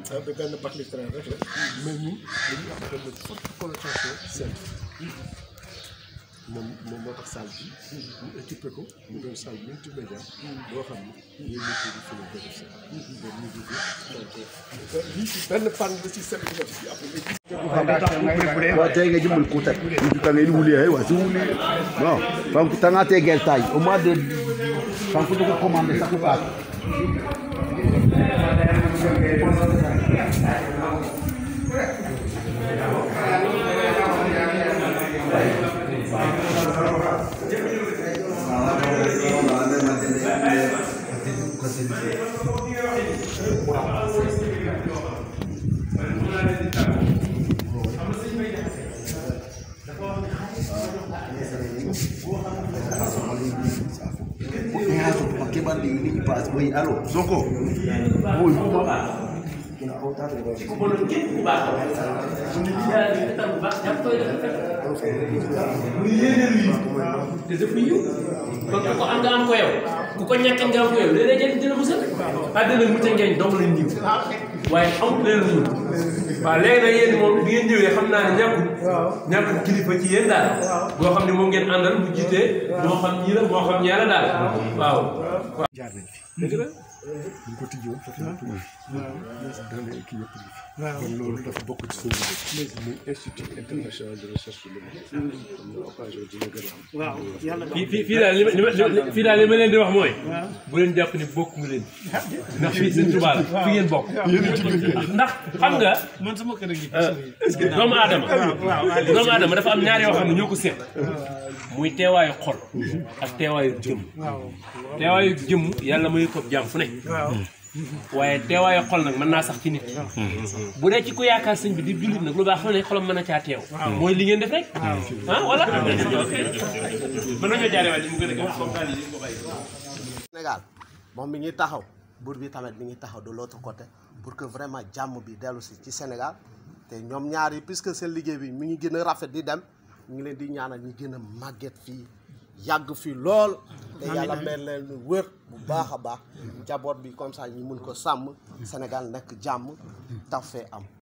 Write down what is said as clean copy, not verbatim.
benn bac littéraire rek la mais ñun dañuy am benn forte connotation scientifique moom moo tax salle bi ñu équipé ko mu doon salle multimédia boo xam ne yéen ñëpp di fi ko def sax donc ñu ngi donc lii ci benn fànn la ci certificat bi après wa tege jimul kuta kutanga ili wuli wa wuli non fam kutanga te geltay au mois de fam ko ko commander ça ko pas ini pas boy alo Sonko boy ko am nga am ko yow ku ko ñàkk nga am ko yow léeg-léeg dina musal àddina mu ca ngeen dong leen niw waaye amul leen niw waaw léegi nag yéen moom bi ngeen ñëwee xam naa ne ñàkkul kilifa ci yéen daal boo xam ne moom ngeen àndal bu jiitee moo xam ñii la moo xam ñaara daal waaw jaar nañ fi dëgg la ñu ko tijji woon foofu dana kii yëpp li kon loolu dafa bokk ci suñu liggéey muy institut international de recherche de l'humanité am na occasion dina gën a am fii daal li ma leen di wax mooy bu leen jàpp ni bokk nga leen ndax fii seen Tuubaa la fi ngeen bokk ndax xam nga doomu aadama dafa am ñaar yoo xam ne ñoo ko seq muy teewaayu xol ak teewaayu jëmm teewaayu jëmm yàlla may ko jàmm fu ne waaye teewaayu xol nag mën naa sax ci nit bu dee ci ku yaakaar sëñ bi di jullit nag lu baax fu ne xolam mën na caa teew mooy li ngeen def rek ah voilà mën nañoo jaaree waay li mu gën a gaaw comme ça li ko bàyyi Sénégal moom mi ngi taxaw buur bi tamit mi ngi taxaw de l'autre côté pour que vraiment jàmm bi dellu si ci Sénégal te ñoom ñaar yi puisque seen liggéey bi mi ngi gën a rafet di dem ñu ngi leen di ñaanal ñu gën a màgget fii yàgg fii lool te yàlla mel leen wër bu baax a baax njaboot bi comme ça ñu mun ko sàmm Sénégal nekk jàmm taf fee am